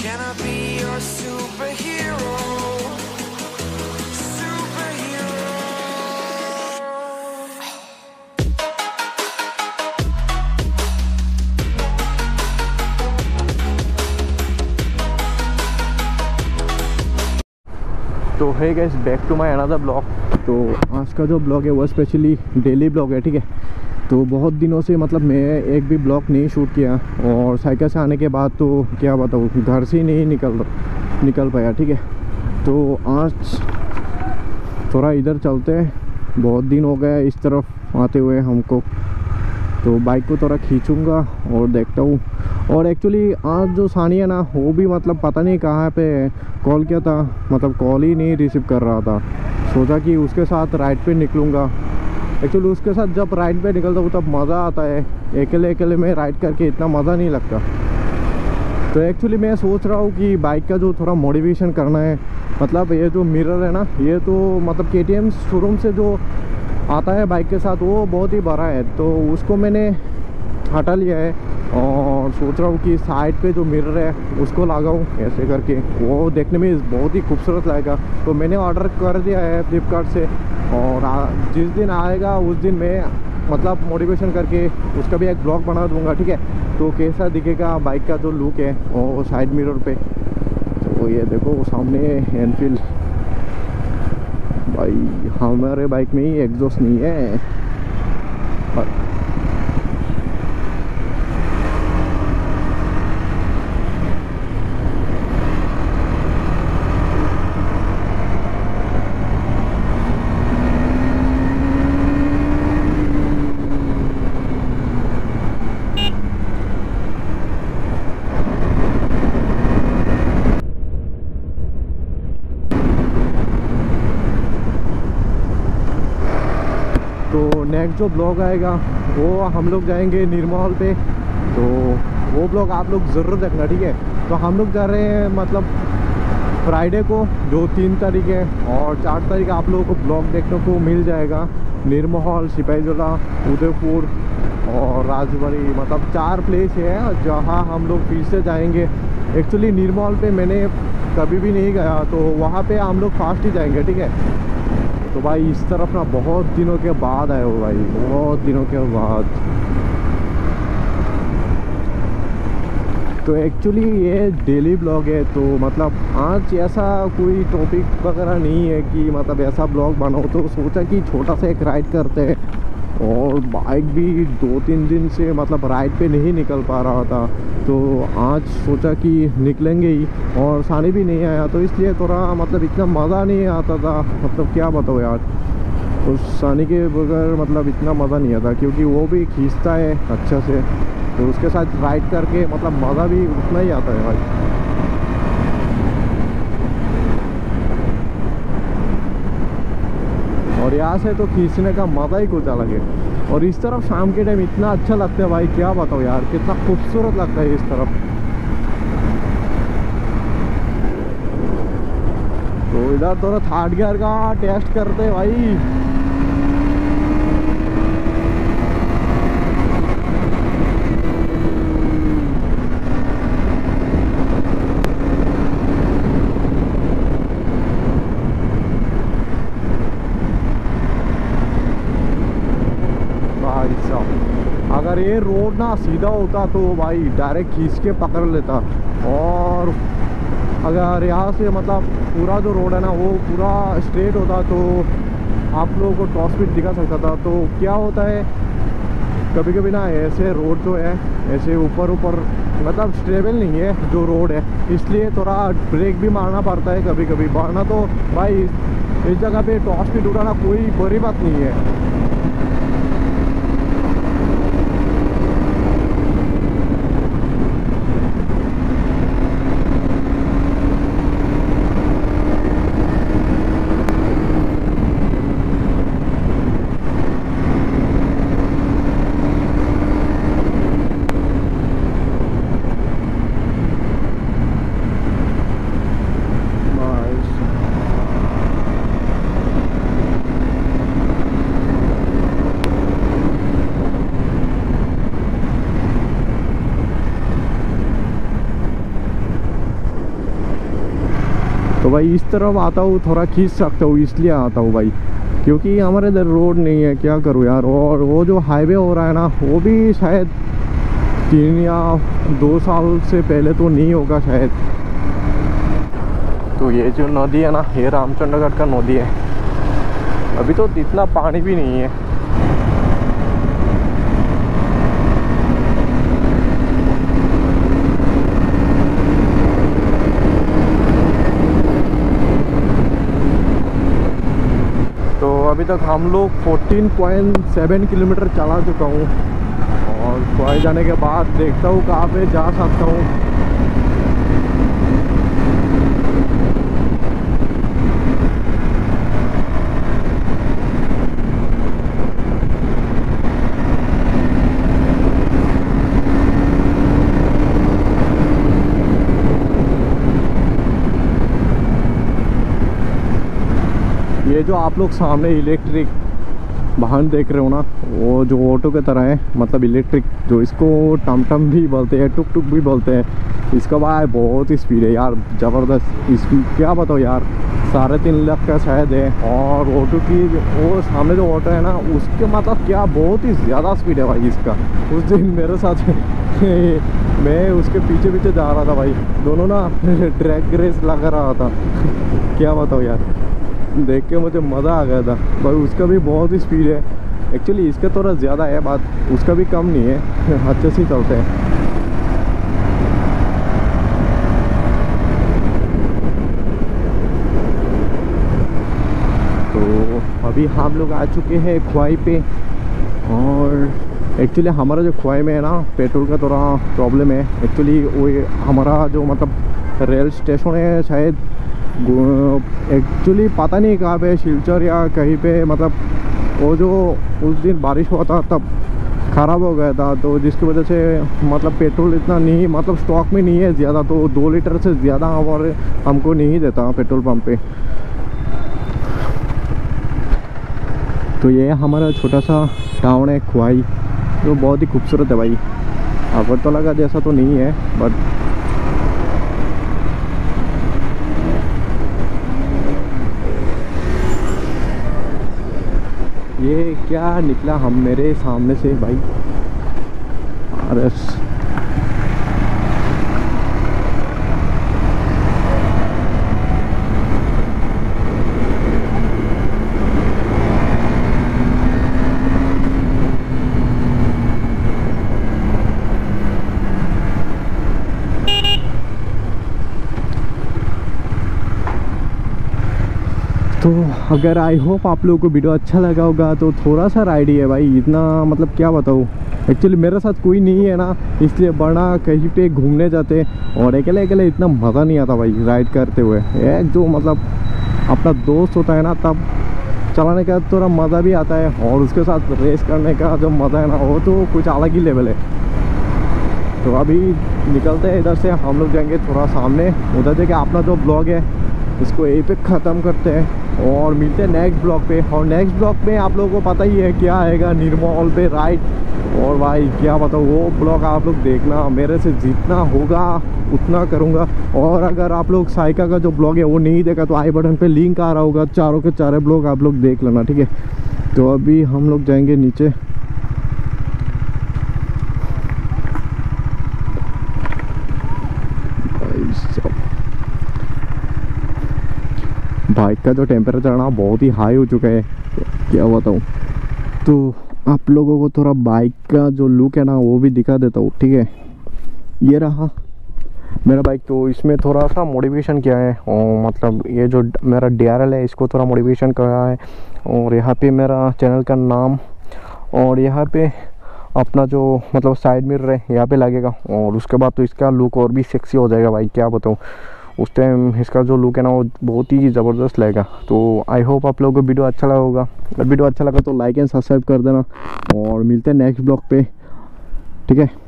Can I be your superhero? तो है guys, back to my another blog. तो आज का जो ब्लॉग है वो स्पेशली डेली ब्लॉग है, ठीक है। तो बहुत दिनों से मतलब मैं एक भी ब्लॉग नहीं शूट किया, और साइकिल से आने के बाद तो क्या बताऊँ, घर से ही नहीं निकल पाया, ठीक है। तो आज थोड़ा इधर चलते हैं, बहुत दिन हो गया इस तरफ आते हुए हमको। तो बाइक को थोड़ा खींचूँगा और देखता हूँ। और एक्चुअली आज जो सानी है ना, वो भी मतलब पता नहीं कहाँ पे कॉल किया था, मतलब कॉल ही नहीं रिसीव कर रहा था। सोचा कि उसके साथ राइड पे निकलूँगा। एक्चुअली उसके साथ जब राइड पे निकलता हूँ तब मज़ा आता है, अकेले में राइड करके इतना मज़ा नहीं लगता। तो एक्चुअली मैं सोच रहा हूँ कि बाइक का जो थोड़ा मॉडिफिकेशन करना है। मतलब ये जो मिरर है ना, ये तो मतलब KTM शोरूम से जो आता है बाइक के साथ, वो बहुत ही बड़ा है, तो उसको मैंने हटा लिया है। और सोच रहा हूँ कि साइड पे जो मिरर है उसको लगाऊँ ऐसे करके, वो देखने में बहुत ही खूबसूरत लगेगा। तो मैंने ऑर्डर कर दिया है फ्लिपकार्ट से, और जिस दिन आएगा उस दिन मैं मतलब मॉडिफिकेशन करके उसका भी एक ब्लॉग बना दूंगा, ठीक है। तो कैसा दिखेगा बाइक का जो लुक है वो साइड मिरर पे। तो ये देखो सामने एनफील्ड, भाई हमारे बाइक में ही एग्जॉस्ट नहीं है। तो नेक्स्ट जो ब्लॉग आएगा वो हम लोग जाएंगे निर्मल पे, तो वो ब्लॉग आप लोग ज़रूर देखना, ठीक है। तो हम लोग जा रहे हैं मतलब फ्राइडे को, जो 3 तारीख है, और 4 तारीख आप लोगों को ब्लॉग देखने को मिल जाएगा। निर्मल, सिपाहीजला, उदयपुर और राजबाड़ी, मतलब 4 प्लेस है जहाँ हम लोग फिर से जाएंगे। एक्चुअली निर्मल पे मैंने कभी भी नहीं गया, तो वहाँ पे हम लोग फास्ट ही जाएंगे, ठीक है। तो भाई इस तरफ ना बहुत दिनों के बाद आए हो भाई, बहुत दिनों के बाद। तो एक्चुअली ये डेली ब्लॉग है, तो मतलब आज ऐसा कोई टॉपिक वगैरह नहीं है कि मतलब ऐसा ब्लॉग बनाओ। तो सोचा कि छोटा सा एक राइड करते हैं, और बाइक भी 2-3 दिन से मतलब राइड पे नहीं निकल पा रहा था, तो आज सोचा कि निकलेंगे ही। और सानी भी नहीं आया, तो इसलिए थोड़ा मतलब इतना मज़ा नहीं आता था, मतलब क्या बताओ यार। उस सानी के बगैर मतलब इतना मज़ा नहीं आता, क्योंकि वो भी खींचता है अच्छा से, तो उसके साथ राइड करके मतलब मज़ा भी उतना ही आता है भाई। और यहाँ से तो खींचने का मज़ा ही कुछ अलग है। और इस तरफ शाम के टाइम इतना अच्छा लगता है भाई, क्या बताओ यार, कितना खूबसूरत लगता है इस तरफ। तो इधर थोड़ा थर्ड गियर का टेस्ट करते हैं भाई। अगर ये रोड ना सीधा होता तो भाई डायरेक्ट खींच के पकड़ लेता, और अगर यहाँ से मतलब पूरा जो रोड है ना वो पूरा स्ट्रेट होता तो आप लोगों को टॉप स्पीड दिखा सकता था। तो क्या होता है कभी कभी ना ऐसे रोड जो है ऐसे ऊपर मतलब स्टेबल नहीं है जो रोड है, इसलिए थोड़ा ब्रेक भी मारना पड़ता है कभी कभी, वरना तो भाई इस जगह पे टॉप स्पीड उठाना कोई बड़ी बात नहीं है। तो भाई इस तरफ आता हूँ, थोड़ा खींच सकता हूँ इसलिए आता हूँ भाई, क्योंकि हमारे इधर रोड नहीं है, क्या करूँ यार। और वो जो हाईवे हो रहा है ना, वो भी शायद 3 या 2 साल से पहले तो नहीं होगा शायद। तो ये जो नदी है ना, ये रामचंद्रगढ़ का नदी है। अभी तो इतना पानी भी नहीं है। तो अभी तक हम लोग 14.7 किलोमीटर चला चुका हूँ, और खोए जाने के बाद देखता हूँ कहाँ पे जा सकता हूँ। ये जो आप लोग सामने इलेक्ट्रिक वाहन देख रहे हो ना, वो जो ऑटो के तरह है, मतलब इलेक्ट्रिक, जो इसको टमटम भी बोलते हैं, टुक टुक भी बोलते हैं। इसका भाई बहुत ही स्पीड है यार, ज़बरदस्त। इसकी क्या बताओ यार, 3.5 लाख का शायद है। और ऑटो की वो सामने जो ऑटो है ना, उसके मतलब क्या बहुत ही ज़्यादा स्पीड है भाई इसका। उस दिन मेरे साथ मैं उसके पीछे पीछे जा रहा था भाई, दोनों ना ट्रैक रेस लगा रहा था। क्या बताओ यार, देख के मुझे मज़ा आ गया था भाई। उसका भी बहुत ही स्पीड है, एक्चुअली इसका थोड़ा ज़्यादा है, बात उसका भी कम नहीं है। अच्छे से चलते हैं। तो अभी हम लोग आ चुके हैं खोई पे। और एक्चुअली हमारा जो खोई में है ना, पेट्रोल का थोड़ा प्रॉब्लम है। एक्चुअली वो हमारा जो मतलब रेल स्टेशन है शायद, एक्चुअली पता नहीं कहाँ पे, शिलचर या कहीं पे, मतलब वो जो उस दिन बारिश हुआ था तब ख़राब हो गया था, तो जिसकी वजह से मतलब पेट्रोल इतना नहीं, मतलब स्टॉक में नहीं है ज़्यादा, तो 2 लीटर से ज़्यादा हमको नहीं देता पेट्रोल पंप पे। तो ये हमारा छोटा सा टाउन है खोई, जो बहुत ही खूबसूरत है भाई। अगरतला का जैसा तो नहीं है, बट ये क्या निकला हम मेरे सामने से भाई। अरे तो अगर आई होप आप लोगों को वीडियो अच्छा लगा होगा, तो थोड़ा सा राइडी है भाई, इतना मतलब क्या बताऊँ। एक्चुअली मेरे साथ कोई नहीं है ना, इसलिए वरना कहीं पे घूमने जाते, और अकेले अकेले इतना मज़ा नहीं आता भाई राइड करते हुए। एक जो मतलब अपना दोस्त होता है ना, तब चलाने का थोड़ा मज़ा भी आता है, और उसके साथ रेस करने का जो मज़ा है ना, वो तो कुछ अलग ही लेवल है। तो अभी निकलते हैं इधर से, हम लोग जाएंगे थोड़ा सामने, उधर जाके अपना जो ब्लॉग है इसको यहीं पे ख़त्म करते हैं, और मिलते हैं नेक्स्ट ब्लॉग पे। और नेक्स्ट ब्लॉग में आप लोगों को पता ही है क्या आएगा, निर्मल पे राइड। और भाई क्या बताऊँ, वो ब्लॉग आप लोग देखना, मेरे से जितना होगा उतना करूँगा। और अगर आप लोग साइका का जो ब्लॉग है वो नहीं देखा, तो आई बटन पे लिंक आ रहा होगा, चारों के चारे ब्लॉग आप लोग देख लेना, ठीक है। तो अभी हम लोग जाएंगे नीचे। बाइक का जो टेम्परेचर ना बहुत ही हाई हो चुका है, क्या बताऊँ। तो आप लोगों को थोड़ा बाइक का जो लुक है ना वो भी दिखा देता हूँ, ठीक है। ये रहा मेरा बाइक। तो इसमें थोड़ा सा मॉडिफिकेशन किया है, और मतलब ये जो मेरा DRL है इसको थोड़ा मॉडिफिकेशन किया है। और यहाँ पे मेरा चैनल का नाम, और यहाँ पे अपना जो मतलब साइड मिरर है यहाँ पे लगेगा। और उसके बाद तो इसका लुक और भी सेक्सी हो जाएगा भाई, क्या बताऊँ। उस टाइम इसका जो लुक है ना वो बहुत ही ज़बरदस्त लगेगा। तो आई होप आप लोगों को वीडियो अच्छा लगा होगा। अगर वीडियो अच्छा लगा तो लाइक एंड सब्सक्राइब कर देना, और मिलते हैं नेक्स्ट ब्लॉग पे, ठीक है।